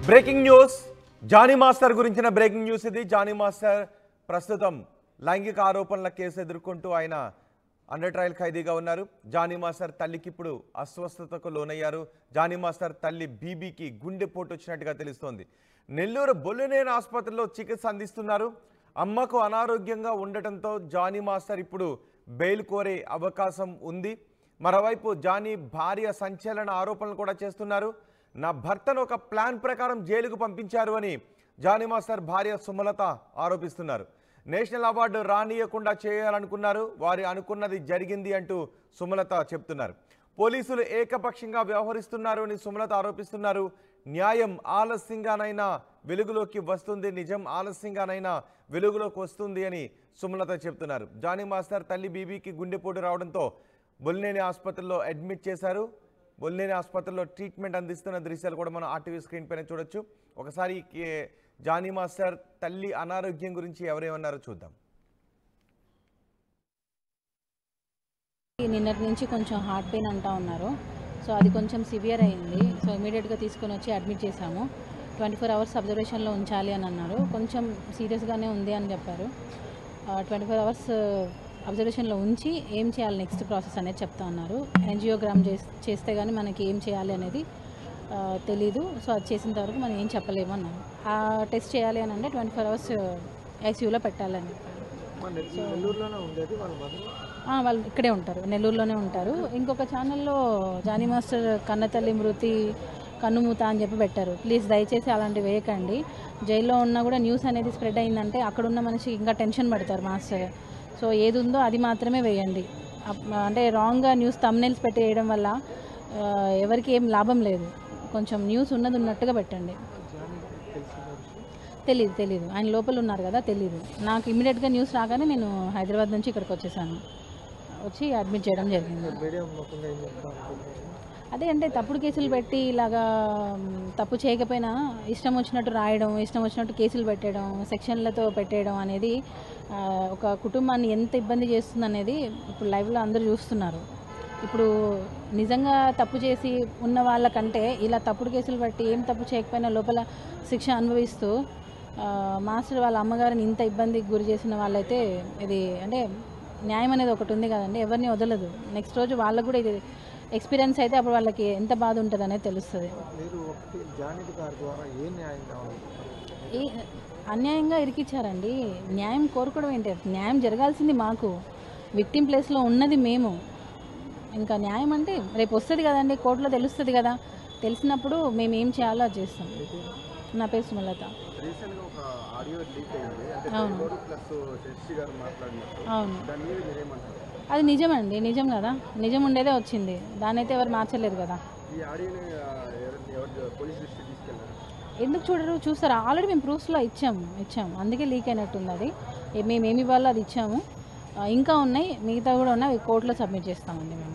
Breaking news Jani master గురించిన breaking news ఇది. Jani master ప్రస్తుతం లైంగిక ఆరోపణల కేసు ఎదుర్కొంటూ ఆయన అండర్ ట్రయల్ ఖైదీగా ఉన్నారు. జానీ మాస్టర్ తల్లికి ఇప్పుడు అస్వస్థతకు లోనయ్యారు. జానీ మాస్టర్ తల్లి బీబీకి గుండెపోటు వచ్చినట్టుగా తెలుస్తోంది. నెల్లూరు బొల్లినేని ఆసుపత్రిలో చికిత్స అందిస్తున్నారు. అమ్మకు అనారోగ్యంగా ఉండటంతో జానీ మాస్టర్ ఇప్పుడు బెయిల్ కోరే అవకాశం ఉంది. మరోవైపు జానీ భార్య సంచలన ఆరోపణలు కూడా చేస్తున్నారు. నా భర్తను ఒక ప్లాన్ ప్రకారం జైలుకు పంపించారు అని జానీ మాస్టర్ భార్య సుమలత ఆరోపిస్తున్నారు. నేషనల్ అవార్డు రానియకుండా చేయాలనుకున్నారు, వారి అనుకున్నది జరిగింది అంటూ సుమలత చెప్తున్నారు. పోలీసులు ఏకపక్షంగా వ్యవహరిస్తున్నారు అని సుమలత ఆరోపిస్తున్నారు. న్యాయం ఆలస్యంగానైనా వెలుగులోకి వస్తుంది, నిజం ఆలస్యంగానైనా వెలుగులోకి వస్తుంది అని సుమలత చెప్తున్నారు. జానీ మాస్టర్ తల్లి బీబీకి గుండెపోటు రావడంతో బొల్లినేని ఆసుపత్రిలో అడ్మిట్ చేశారు. బొల్లినేని ఆసుపత్రిలో ట్రీట్మెంట్ అందిస్తున్న దృశ్యాలు కూడా మనం ఆర్టీవీ స్క్రీన్ పైన చూడొచ్చు. ఒకసారి జానీ మాస్టర్ తల్లి అనారోగ్యం గురించి ఎవరేమన్నారో చూద్దాం. నిన్నటి నుంచి కొంచెం హార్ట్ పెయిన్ అంటా ఉన్నారు. సో అది కొంచెం సివియర్ అయింది. సో ఇమీడియట్గా తీసుకొని వచ్చి అడ్మిట్ చేశాము. 24 అవర్స్ అబ్జర్వేషన్లో ఉంచాలి అని అన్నారు. కొంచెం సీరియస్గానే ఉంది అని చెప్పారు. 24 అవర్స్ అబ్జర్వేషన్లో ఉంచి ఏం చేయాలి నెక్స్ట్ ప్రాసెస్ అనేది చెప్తా ఉన్నారు. యాంజియోగ్రామ్ చేస్తే కానీ మనకి ఏం చేయాలి అనేది తెలీదు. సో అది చేసిన వరకు మనం ఏం చెప్పలేము అన్నారు. ఆ టెస్ట్ చేయాలి అని అంటే 24 అవర్స్ ఐసీయూలో పెట్టాలని వాళ్ళు ఇక్కడే ఉంటారు, నెల్లూరులోనే ఉంటారు. ఇంకొక ఛానల్లో జానీ మాస్టర్ కన్నతల్లి మృతి కన్నుమూత అని చెప్పి పెట్టారు. ప్లీజ్ దయచేసి అలాంటివి వేయకండి. జైల్లో ఉన్నా కూడా న్యూస్ అనేది స్ప్రెడ్ అయిందంటే అక్కడున్న మనిషికి ఇంకా టెన్షన్ పడతారు మాస్టర్. సో ఏది ఉందో అది మాత్రమే వేయండి. అంటే రాంగ్గా న్యూస్ థంబ్నెయిల్స్ పెట్టి వేయడం వల్ల ఎవరికి ఏం లాభం లేదు. కొంచెం న్యూస్ ఉన్నది ఉన్నట్టుగా పెట్టండి. తెలీదు ఆయన లోపల ఉన్నారు కదా, తెలీదు. నాకు ఇమీడియట్గా న్యూస్ రాగానే నేను హైదరాబాద్ నుంచి ఇక్కడికి వచ్చేసాను. వచ్చి అడ్మిట్ చేయడం జరిగింది. అదే అంటే తప్పుడు కేసులు పెట్టి ఇలాగా తప్పు చేయకపోయినా ఇష్టం వచ్చినట్టు రాయడం, ఇష్టం వచ్చినట్టు కేసులు పెట్టడం, సెక్షన్లతో పెట్టేయడం అనేది ఒక కుటుంబాన్ని ఎంత ఇబ్బంది చేస్తుంది అనేది ఇప్పుడు లైవ్లో అందరూ చూస్తున్నారు. ఇప్పుడు నిజంగా తప్పు చేసి ఉన్న వాళ్ళకంటే ఇలా తప్పుడు కేసులు బట్టి ఏం తప్పు చేయకపోయినా లోపల శిక్ష అనుభవిస్తూ మాస్టర్ వాళ్ళ అమ్మగారిని ఇంత ఇబ్బందికి గురి చేసిన వాళ్ళైతే ఇది అంటే న్యాయం అనేది ఒకటి ఉంది కదండి, ఎవరిని వదలదు. నెక్స్ట్ రోజు వాళ్ళకు కూడా ఇది ఎక్స్పీరియన్స్ అయితే అప్పుడు వాళ్ళకి ఎంత బాధ ఉంటుంది అనేది తెలుస్తుంది. అన్యాయంగా ఇరికిచ్చారండి. న్యాయం కోరుకోవడం ఏంటి? న్యాయం జరగాల్సింది మాకు, విక్టిమ్ ప్లేస్లో ఉన్నది మేము. ఇంకా న్యాయం అంటే రేపు వస్తుంది కదండి, కోర్టులో తెలుస్తుంది కదా. తెలిసినప్పుడు మేము ఏం చేయాలో అది చేస్తాం. నా పేరు సుమలత. అవును, అది నిజమండి, నిజం కదా. నిజం ఉండేదే వచ్చింది, దాన్ని అయితే ఎవరు మార్చలేరు కదా. ఎందుకు చూడరు? చూస్తారు. ఆల్రెడీ మేము ప్రూఫ్స్లో ఇచ్చాము, అందుకే లీక్ అయినట్టుంది. అది మేము ఏమి ఇవ్వాలో అది ఇచ్చాము. ఇంకా ఉన్నాయి, మిగతా కూడా ఉన్నాయి, కోర్టులో సబ్మిట్ చేస్తామండి మేము.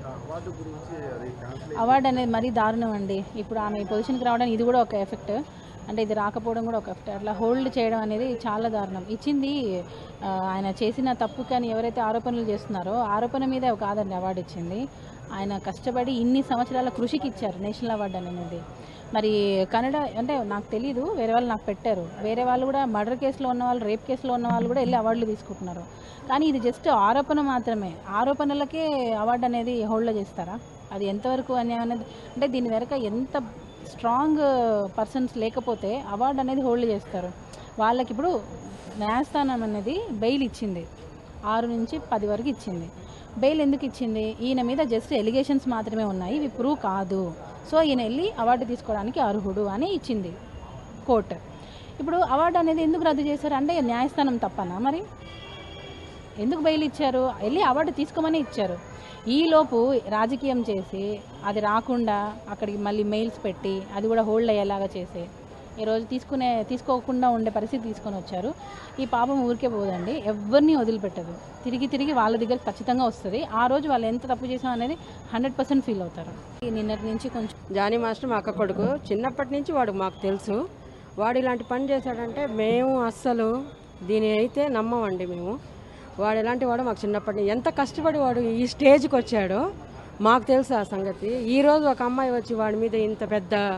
అవార్డు అనేది మరీ దారుణం అండి. ఇప్పుడు ఆమె పొజిషన్కి రావడానికి ఇది కూడా ఒక ఎఫెక్ట్, అంటే ఇది రాకపోవడం కూడా ఒక ఎఫెక్ట్. అట్లా హోల్డ్ చేయడం అనేది చాలా దారుణం. ఇచ్చింది ఆయన చేసిన తప్పు, కానీ ఎవరైతే ఆరోపణలు చేస్తున్నారో ఆరోపణ మీద కాదండి అవార్డు ఇచ్చింది. ఆయన కష్టపడి ఇన్ని సంవత్సరాల కృషికి ఇచ్చారు నేషనల్ అవార్డు అనేది. మరి కన్నడ అంటే నాకు తెలీదు, వేరే వాళ్ళు నాకు పెట్టారు. వేరే వాళ్ళు కూడా మర్డర్ కేసులో ఉన్న వాళ్ళు, రేప్ కేసులో ఉన్న వాళ్ళు కూడా వెళ్ళి అవార్డులు తీసుకుంటున్నారు. కానీ ఇది జస్ట్ ఆరోపణ మాత్రమే. ఆరోపణలకే అవార్డు అనేది హోల్డ్లో చేస్తారా? అది ఎంతవరకు అన్యాయం అనేది, అంటే దీని వెనక ఎంత స్ట్రాంగ్ పర్సన్స్ లేకపోతే అవార్డు అనేది హోల్డ్ చేస్తారు. వాళ్ళకి ఇప్పుడు న్యాయస్థానం అనేది బెయిల్ ఇచ్చింది, 6 నుంచి 10 వరకు ఇచ్చింది. బెయిల్ ఎందుకు ఇచ్చింది? ఈయన మీద జస్ట్ ఎలిగేషన్స్ మాత్రమే ఉన్నాయి, ఇవి ప్రూవ్ కాదు. సో ఈయన వెళ్ళి అవార్డు తీసుకోవడానికి అర్హుడు అని ఇచ్చింది కోర్టు. ఇప్పుడు అవార్డు అనేది ఎందుకు రద్దు చేశారు అంటే న్యాయస్థానం తప్పనా? మరి ఎందుకు బెయిల్ ఇచ్చారు? వెళ్ళి అవార్డు తీసుకోమని ఇచ్చారు. ఈలోపు రాజకీయం చేసి అది రాకుండా అక్కడికి మళ్ళీ మెయిల్స్ పెట్టి అది కూడా హోల్డ్ అయ్యేలాగా చేసి ఈరోజు తీసుకోకుండా ఉండే పరిస్థితి తీసుకొని వచ్చారు. ఈ పాపం ఊరికే పోదండి, ఎవరిని వదిలిపెట్టదు. తిరిగి వాళ్ళ దగ్గర ఖచ్చితంగా వస్తుంది. ఆ రోజు వాళ్ళు ఎంత తప్పు చేసాం అనేది 100% ఫీల్ అవుతారు. నిన్నటి నుంచి కొంచెం జానీ మాస్టర్ మా అక్క కొడుకు, చిన్నప్పటి నుంచి వాడు మాకు తెలుసు. వాడు ఇలాంటి పని చేశాడంటే మేము అస్సలు దీని అయితే నమ్మమండి. మేము వాడు ఎలాంటి వాడో మాకు చిన్నప్పటి నుంచి ఎంత కష్టపడి వాడు ఈ స్టేజ్కి వచ్చాడో మాకు తెలుసు ఆ సంగతి. ఈరోజు ఒక అమ్మాయి వచ్చి వాడి మీద ఇంత పెద్ద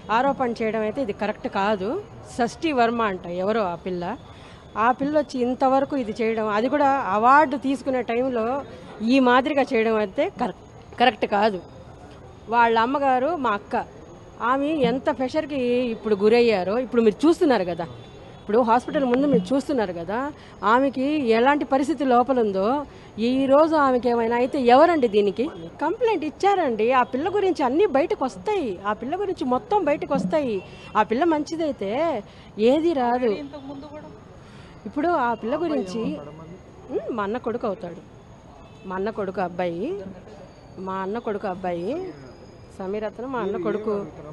ఆరోపణ చేయడం అయితే ఇది కరెక్ట్ కాదు. షష్ఠి వర్మ అంట ఎవరో ఆ పిల్ల వచ్చి ఇంతవరకు ఇది చేయడం, అది కూడా అవార్డు తీసుకునే టైంలో ఈ మాదిరిగా చేయడం అయితే కరెక్ట్ కాదు. వాళ్ళ అమ్మగారు మా అక్క, ఆమె ఎంత ప్రెషర్కి ఇప్పుడు గురయ్యారో ఇప్పుడు మీరు చూస్తున్నారు కదా. ఇప్పుడు హాస్పిటల్ ముందు మీరు చూస్తున్నారు కదా, ఆమెకి ఎలాంటి పరిస్థితి లోపల ఉందో. ఈరోజు ఆమెకి ఏమైనా అయితే ఎవరండి దీనికి కంప్లైంట్ ఇచ్చారండి? ఆ పిల్ల గురించి అన్నీ బయటకు వస్తాయి, ఆ పిల్ల గురించి మొత్తం బయటకు వస్తాయి. ఆ పిల్ల మంచిదైతే ఏది రాదు. ఇప్పుడు ఆ పిల్ల గురించి మా అన్న కొడుకు అవుతాడు, మా అన్న కొడుకు అబ్బాయి సమీరత్నం మా అన్న కొడుకు.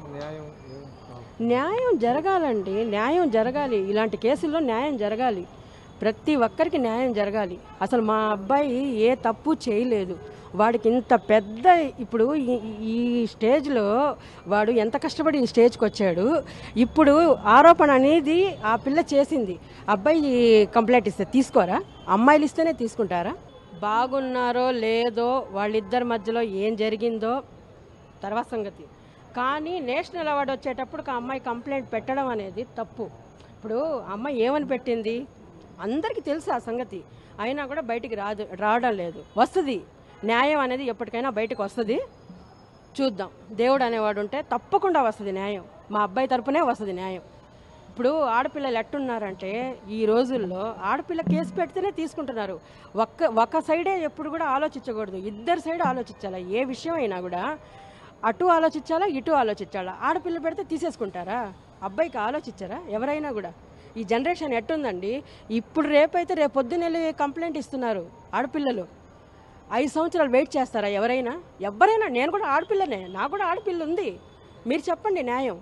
న్యాయం జరగాలండి, న్యాయం జరగాలి. ఇలాంటి కేసుల్లో న్యాయం జరగాలి, ప్రతి ఒక్కరికి న్యాయం జరగాలి. అసలు మా అబ్బాయి ఏ తప్పు చేయలేదు. వాడికి ఇంత పెద్ద ఇప్పుడు ఈ స్టేజ్లో వాడు ఎంత కష్టపడి ఈ స్టేజ్కి వచ్చాడు. ఇప్పుడు ఆరోపణ అనేది ఆ పిల్ల చేసింది. అబ్బాయి కంప్లైంట్ ఇస్తే తీసుకోరా? అమ్మాయిలు ఇస్తేనే తీసుకుంటారా? బాగున్నారో లేదో వాళ్ళిద్దరి మధ్యలో ఏం జరిగిందో తర్వాత సంగతి. కానీ నేషనల్ అవార్డు వచ్చేటప్పుడు ఆ అమ్మాయి కంప్లైంట్ పెట్టడం అనేది తప్పు. ఇప్పుడు అమ్మాయి ఏమని పెట్టింది అందరికీ తెలుసు ఆ సంగతి, అయినా కూడా బయటికి రావడం లేదు. వస్తుంది న్యాయం అనేది, ఎప్పటికైనా బయటకు వస్తుంది. చూద్దాం, దేవుడు అనేవాడు ఉంటే తప్పకుండా వస్తుంది న్యాయం. మా అబ్బాయి తరపునే వస్తుంది న్యాయం. ఇప్పుడు ఆడపిల్లలు ఎట్టున్నారంటే ఈ రోజుల్లో ఆడపిల్ల కేసు పెడితేనే తీసుకుంటున్నారు. ఒక సైడే ఎప్పుడు కూడా ఆలోచించకూడదు, ఇద్దరు సైడ్ ఆలోచించాలి. ఏ విషయం అయినా కూడా అటు ఆలోచించాలా ఇటు ఆలోచించాలా. ఆడపిల్ల పెడితే తీసేసుకుంటారా? అబ్బాయికి ఆలోచించారా ఎవరైనా కూడా? ఈ జనరేషన్ ఎట్టుందండి. ఇప్పుడు రేపైతే రేపు పొద్దున్నెళ్ళి కంప్లైంట్ ఇస్తున్నారు ఆడపిల్లలు. 5 సంవత్సరాలు వెయిట్ చేస్తారా ఎవరైనా? నేను కూడా ఆడపిల్లనే, నాకు కూడా ఆడపిల్ల ఉంది. మీరు చెప్పండి న్యాయం.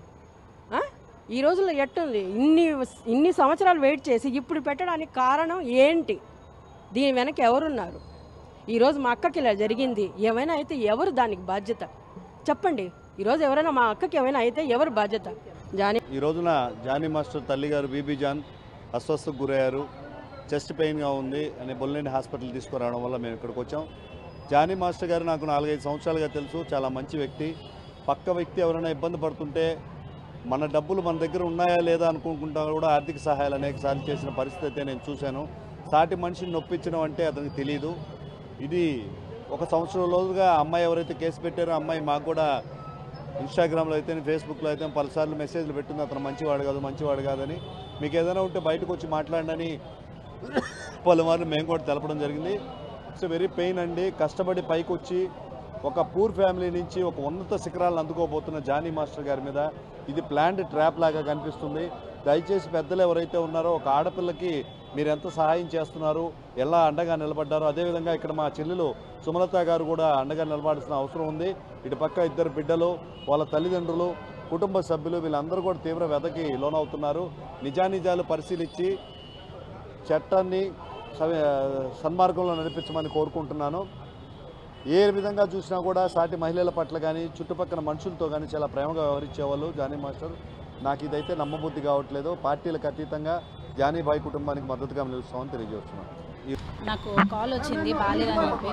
ఈ రోజుల్లో ఎట్టుంది? ఇన్ని సంవత్సరాలు వెయిట్ చేసి ఇప్పుడు పెట్టడానికి కారణం ఏంటి? దీని వెనక ఎవరున్నారు? ఈరోజు మా అక్కకి ఇలా జరిగింది, ఏమైనా అయితే ఎవరు దానికి బాధ్యత చెప్పండి. ఈరోజు ఎవరైనా మా అక్కకి ఏమైనా అయితే ఎవరు బాధ్యత? ఈ రోజున జానీ మాస్టర్ తల్లి గారు బీబీ జాన్ అస్వస్థకు గురయ్యారు. చెస్ట్ పెయిన్గా ఉంది అని బొల్లేని హాస్పిటల్ తీసుకురావడం వల్ల మేము ఇక్కడికి వచ్చాం. జానీ మాస్టర్ గారు నాకు 4-5 సంవత్సరాలుగా తెలుసు. చాలా మంచి వ్యక్తి. పక్క వ్యక్తి ఎవరైనా ఇబ్బంది పడుతుంటే మన డబ్బులు మన దగ్గర ఉన్నాయా లేదా అనుకుంటా కూడా ఆర్థిక సహాయాలు అనేకసార్లు చేసిన పరిస్థితి అయితే నేను చూశాను. సాటి మనిషిని నొప్పించడం అంటే అతనికి తెలియదు. ఇది 1 సంవత్సరం రోజులుగా అమ్మాయి ఎవరైతే కేసు పెట్టారో అమ్మాయి మాకు కూడా ఇన్స్టాగ్రామ్లో అయితే ఫేస్బుక్లో అయితే పలుసార్లు మెసేజ్లు పెట్టింది, అతను మంచివాడు కాదని. మీకు ఏదైనా ఉంటే బయటకు వచ్చి మాట్లాడని పలుమార్లు మేము కూడా తెలపడం జరిగింది. ఇట్స్ వెరీ పెయిన్ అండి. కష్టపడి పైకి వచ్చి ఒక పూర్ ఫ్యామిలీ నుంచి ఒక ఉన్నత శిఖరాలను అందుకోబోతున్న జానీ మాస్టర్ గారి మీద ఇది ప్లాన్డ్ ట్రాప్ లాగా కనిపిస్తుంది. దయచేసి పెద్దలు ఎవరైతే ఉన్నారో ఒక ఆడపిల్లకి మీరు ఎంత సహాయం చేస్తున్నారు, ఎలా అండగా నిలబడ్డారో అదేవిధంగా ఇక్కడ మా చెల్లెలు సుమలత గారు కూడా అండగా నిలబడాల్సిన అవసరం ఉంది. ఇటు పక్క 2 బిడ్డలు, వాళ్ళ తల్లిదండ్రులు, కుటుంబ సభ్యులు వీళ్ళందరూ కూడా తీవ్ర వ్యధకి లోనవుతున్నారు. నిజానిజాలు పరిశీలించి చట్టాన్ని సన్మార్గంలో నడిపించమని కోరుకుంటున్నాను. ఏ విధంగా చూసినా కూడా సాటి మహిళల పట్ల కానీ చుట్టుపక్కల మనుషులతో కానీ చాలా ప్రేమగా వ్యవహరించేవాళ్ళు జానీ మాస్టర్. నాకు ఇదైతే నమ్మబుద్ధి కావట్లేదు. పార్టీలకు అతీతంగా జానీ బాయ్ కుటుంబానికి మద్దతుగా నిలుస్తామని తెలియజేస్తున్నాను. నాకు కాల్ వచ్చింది బాలేదని చెప్పి.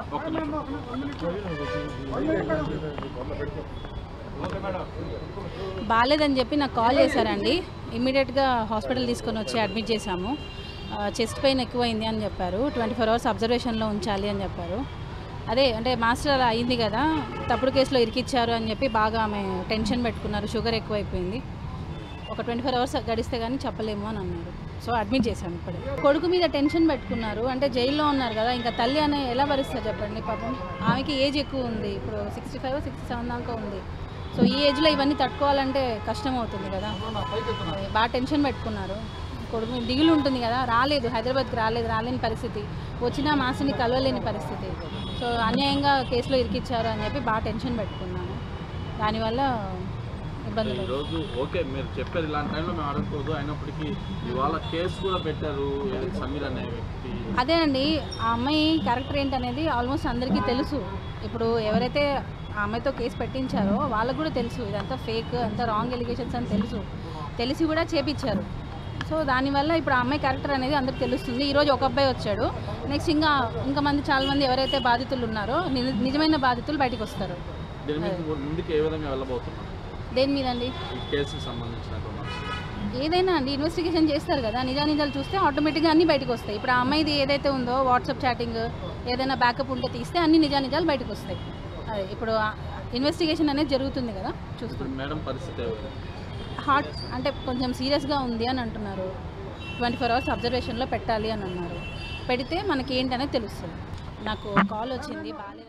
బాలేదని చెప్పి నాకు కాల్ చేశారండి. ఇమ్మీడియట్గా హాస్పిటల్ తీసుకొని వచ్చి అడ్మిట్ చేశాము. చెస్ట్ పెయిన్ ఎక్కువైంది అని చెప్పారు. 24 hours అబ్జర్వేషన్లో ఉంచాలి అని చెప్పారు. అదే అంటే మాస్టర్ అలా అయింది కదా, తప్పుడు కేసులో ఇరికిచ్చారు అని చెప్పి బాగా ఆమె టెన్షన్ పెట్టుకున్నారు. షుగర్ ఎక్కువైపోయింది, ఒక 24 hours గడిస్తే కానీ చెప్పలేము అని అన్నారు. సో అడ్మిట్ చేశాము. ఇప్పుడు కొడుకు మీద టెన్షన్ పెట్టుకున్నారు. అంటే జైల్లో ఉన్నారు కదా, ఇంకా తల్లి అనే ఎలా భరిస్తారు చెప్పండి. పాపం ఆమెకి ఏజ్ ఎక్కువ ఉంది, ఇప్పుడు 65, 67 దాకా ఉంది. సో ఈ ఏజ్లో ఇవన్నీ తట్టుకోవాలంటే కష్టం అవుతుంది కదా. బాగా టెన్షన్ పెట్టుకున్నారు. కొడుకు దిగులు ఉంటుంది కదా, రాలేదు, హైదరాబాద్కి రాలేని పరిస్థితి, వచ్చినా మాస్టర్ని కలవలేని పరిస్థితి. సో అన్యాయంగా కేసులో ఇరికిచ్చారు అని చెప్పి బాగా టెన్షన్ పెట్టుకున్నాను. దానివల్ల ఇబ్బందులు. ఈరోజు ఓకే మీరు చెప్పారు ఇలాంటి టైంలో మేము అడగకూడదు, అయినప్పటికీ ఇవాళ కేసు కూడా పెట్టారు సమీర్ అనే వ్యక్తి. అదే అండి, ఆ అమ్మాయి క్యారెక్టర్ ఏంటనేది ఆల్మోస్ట్ అందరికీ తెలుసు. ఇప్పుడు ఎవరైతే ఆ అమ్మాయితో కేసు పెట్టించారో వాళ్ళకు కూడా తెలుసు ఇదంతా ఫేక్, అంతా రాంగ్ ఎలిగేషన్స్ అని తెలిసి కూడా చేపించారు. సో దానివల్ల ఇప్పుడు ఆ అమ్మాయి క్యారెక్టర్ అనేది అందరికి తెలుస్తుంది. ఈరోజు ఒక అబ్బాయి వచ్చాడు, నెక్స్ట్ ఇంకా చాలా మంది ఎవరైతే బాధితులు ఉన్నారో నిజమైన బాధితులు బయటకు వస్తారు. దేని మీద అండి? ఈ కేసుకి సంబంధించినటువంటి ఏదైనా అండి ఇన్వెస్టిగేషన్ చేస్తారు కదా, నిజానిజాలు చూస్తే ఆటోమేటిక్గా అన్నీ బయటకు వస్తాయి. ఇప్పుడు ఆ అమ్మాయిది ఏదైతే ఉందో వాట్సాప్ చాటింగ్ ఏదైనా బ్యాకప్ ఉంటే తీస్తే అన్ని నిజానిజాలు బయటకు వస్తాయి. అదే ఇప్పుడు ఇన్వెస్టిగేషన్ అనేది జరుగుతుంది కదా, చూస్తాం. మేడం పరిస్థితి హార్ట్ అంటే కొంచెం సీరియస్గా ఉంది అని అంటున్నారు. 24 hours అబ్జర్వేషన్లో పెట్టాలి అని అన్నారు. పెడితే మనకి ఏంటనేది తెలుస్తుంది. నాకు కాల్ వచ్చింది బాగాలేదని.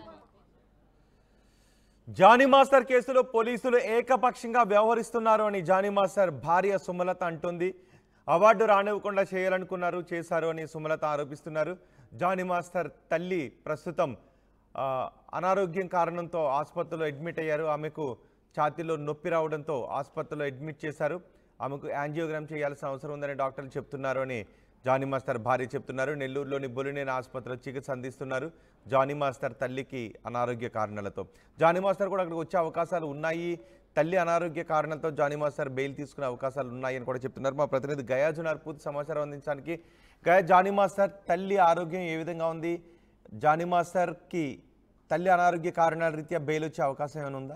జానీ మాస్టర్ కేసులో పోలీసులు ఏకపక్షంగా వ్యవహరిస్తున్నారు అని జానీ మాస్టర్ భార్య సుమలత అంటుంది. అవార్డు రానివ్వకుండా చేశారు అని సుమలత ఆరోపిస్తున్నారు. జానీ మాస్టర్ తల్లి ప్రస్తుతం అనారోగ్యం కారణంతో ఆసుపత్రిలో అడ్మిట్ అయ్యారు. ఆమెకు ఛాతీలో నొప్పి రావడంతో ఆసుపత్రిలో అడ్మిట్ చేశారు. ఆమెకు యాంజియోగ్రామ్ చేయాల్సిన అవసరం ఉందని డాక్టర్లు చెప్తున్నారు అని జానీ మాస్టర్ భార్య చెప్తున్నారు. నెల్లూరులోని బొలినేని ఆసుపత్రిలో చికిత్స అందిస్తున్నారు జానీ మాస్టర్ తల్లికి అనారోగ్య కారణాలతో. జానీ మాస్టర్ కూడా అక్కడికి వచ్చే అవకాశాలు ఉన్నాయి. తల్లి అనారోగ్య కారణాలతో జానీ మాస్టర్ బెయిల్ తీసుకునే అవకాశాలు ఉన్నాయి అని కూడా చెప్తున్నారు. మా ప్రతినిధి గయాజునార్ పూర్తి సమాచారం అందించడానికి. గయా, జానీ మాస్టర్ తల్లి ఆరోగ్యం ఏ విధంగా ఉంది? జానీ మాస్టర్కి తల్లి అనారోగ్య కారణాల రీత్యా బెయిల్ వచ్చే అవకాశం ఏమైనా ఉందా?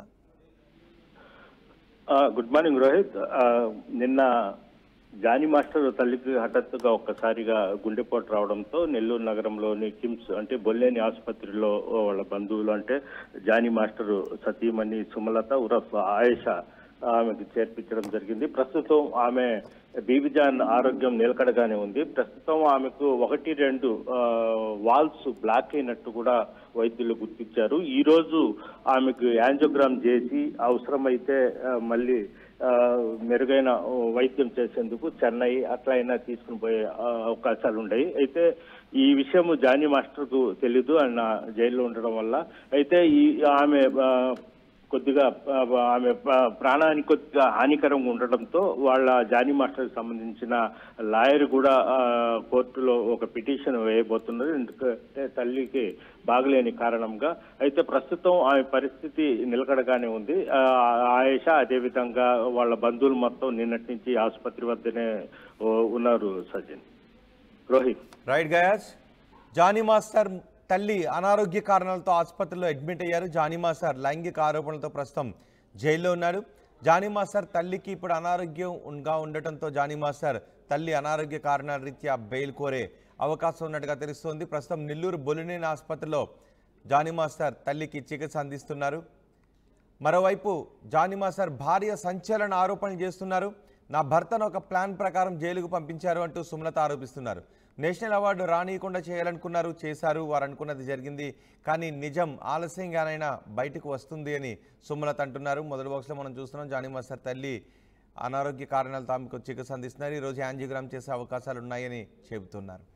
Good morning Rohit. నిన్న జానీ మాస్టర్ తల్లికి హఠాత్తుగా ఒక్కసారిగా గుండెపోటు రావడంతో నెల్లూరు నగరంలోని కిమ్స్ అంటే బొల్లేని ఆసుపత్రిలో వాళ్ళ బంధువులు అంటే జానీ మాస్టర్ సతీమణి సుమలత ఉరఫ్ ఆయేషా ఆమెకు చేర్పించడం జరిగింది. ప్రస్తుతం ఆమె బీబీజాన్ ఆరోగ్యం నిలకడగానే ఉంది. ప్రస్తుతం ఆమెకు 1-2 వాల్స్ బ్లాక్ అయినట్టు కూడా వైద్యులు గుర్తించారు. ఈ రోజు ఆమెకు యాంజియోగ్రామ్ చేసి అవసరమైతే మళ్ళీ మెరుగైన వైద్యం చేసేందుకు చెన్నై అట్లయినా తీసుకుని పోయే అవకాశాలు ఉన్నాయి. అయితే ఈ విషయం జానీ మాస్టర్కు తెలీదు, ఆయన జైల్లో ఉండడం వల్ల. అయితే ఆమె కొద్దిగా ఆమె ప్రాణానికి కొద్దిగా హానికరంగా ఉండటంతో వాళ్ళ జానీ మాస్టర్కి సంబంధించిన లాయర్ కూడా కోర్టులో ఒక పిటిషన్ వేయబోతున్నారు. ఎందుకంటే తల్లికి బాగలేని కారణంగా. అయితే ప్రస్తుతం ఆమె పరిస్థితి నిలకడగానే ఉంది. ఆయేషా అదేవిధంగా వాళ్ళ బంధువులు మొత్తం నిన్నటి నుంచి ఆసుపత్రి వద్దనే ఉన్నారు. సజ్జన్, రోహిత్. రైట్ గయాజ్. జానీ మాస్టర్ తల్లి అనారోగ్య కారణాలతో ఆసుపత్రిలో అడ్మిట్ అయ్యారు. జానీ మాస్టర్ లైంగిక ఆరోపణలతో ప్రస్తుతం జైల్లో ఉన్నాడు. జానీ మాస్టర్ తల్లికి ఇప్పుడు అనారోగ్యంగా ఉండటంతో జానీ మాస్టర్ తల్లి అనారోగ్య కారణాల రీత్యా బెయిల్ కోరే అవకాశం ఉన్నట్టుగా తెలుస్తోంది. ప్రస్తుతం నెల్లూరు బొలినేని ఆసుపత్రిలో జానీ మాస్టర్ తల్లికి చికిత్స అందిస్తున్నారు. మరోవైపు జానీ మాస్టర్ భార్య సంచలన ఆరోపణలు చేస్తున్నారు. నా భర్తను ఒక ప్లాన్ ప్రకారం జైలుకు పంపించారు అంటూ సుమలత ఆరోపిస్తున్నారు. నేషనల్ అవార్డు రానియకుండా చేశారు, వారు అనుకున్నది జరిగింది, కానీ నిజం ఆలస్యంగానైనా బయటకు వస్తుంది అని సుమలత అంటున్నారు. మొదటి బాక్స్లో మనం చూస్తున్నాం జానీ మాస్టర్ తల్లి అనారోగ్య కారణాలతో ఆమెకు చికిత్స అందిస్తున్నారు. ఈరోజు యాంజియోగ్రామ్ చేసే అవకాశాలు ఉన్నాయని చెబుతున్నారు.